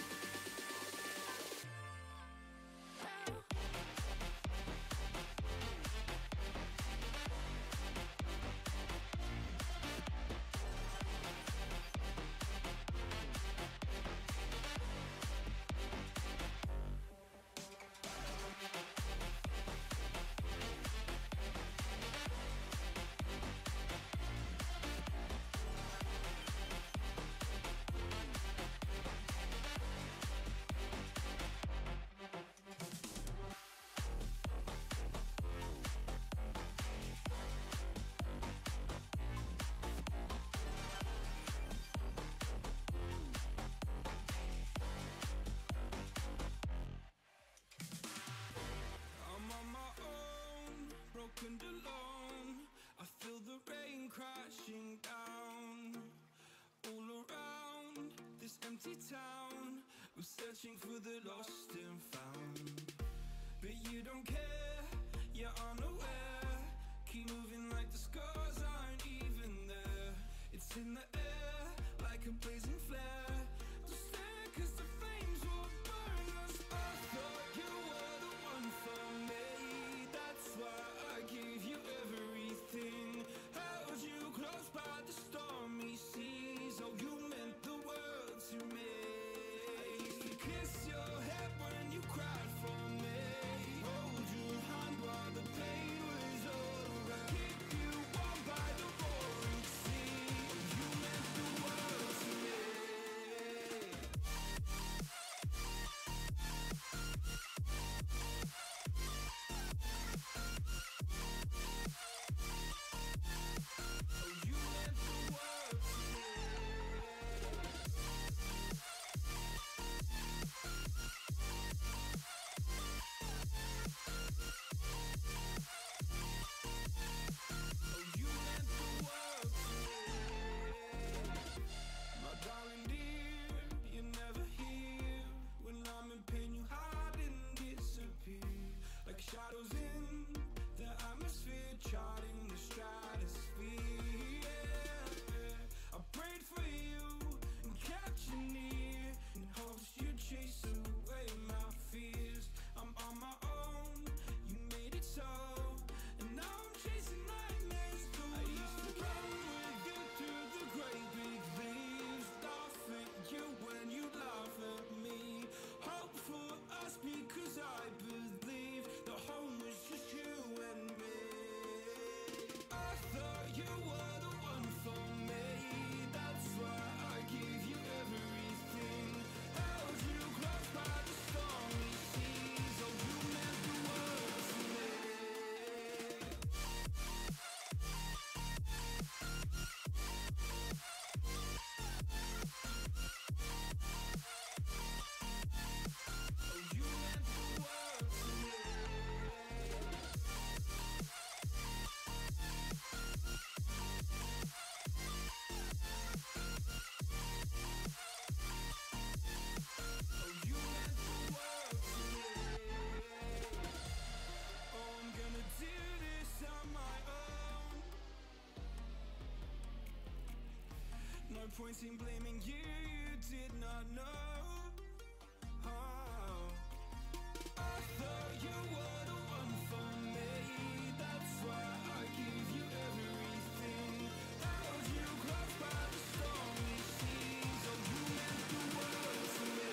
I'm on my own, broken alone. I feel the rain crashing down. All around this empty town, I'm searching for the lost and found. But you don't care, you're unaware. Keep moving like the scars aren't even there. It's in the air, like a blazing flare. Don't stare, cause the flames will burn us. I thought you were the one for me. That's why I gave you everything. Held you close by the stormy seas. Oh, you meant the world to me. I used to kiss your head when you cried for me. Hold your hand while the pain was over. Keep you warm by the roaring sea. You meant the world to me. point in blaming you, you did not know. Oh. I thought you were the one for me, that's why I give you everything. Held you close by the stormy seas, oh you meant the world to me.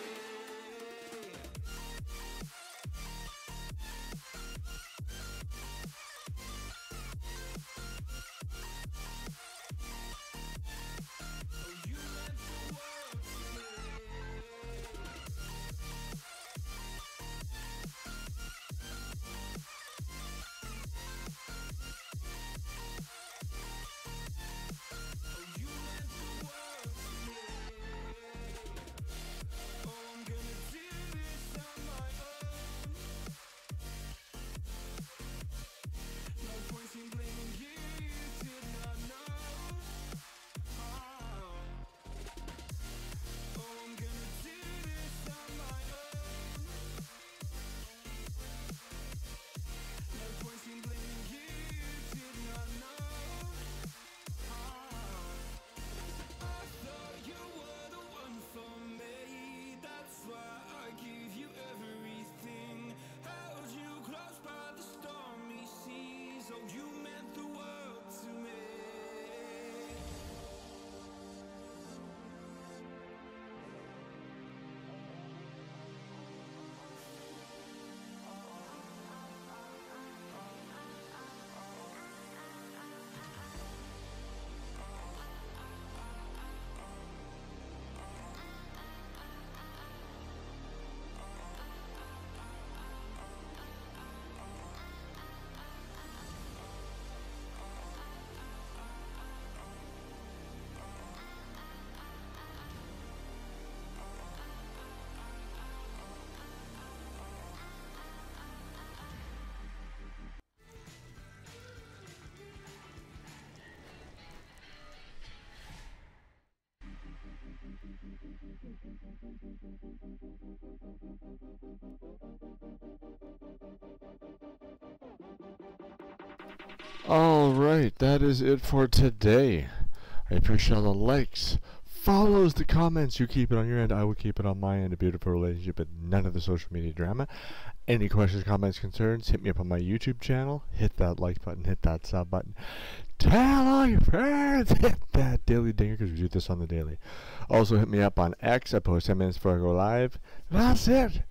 Alright, that is it for today. I appreciate all the likes, follows, the comments. You keep it on your end, I will keep it on my end. A beautiful relationship and none of the social media drama. Any questions, comments, concerns, hit me up on my YouTube channel. Hit that like button, hit that sub button. Tell all your friends, hit that daily dinger because we do this on the daily. Also hit me up on X. I post ten minutes before I go live. That's it.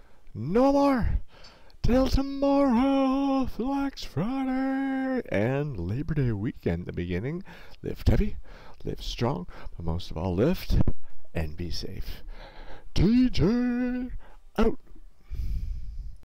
No more. Till tomorrow, Flex Friday, and Labor Day weekend, the beginning. Lift heavy, live strong, but most of all, lift and be safe. T J out.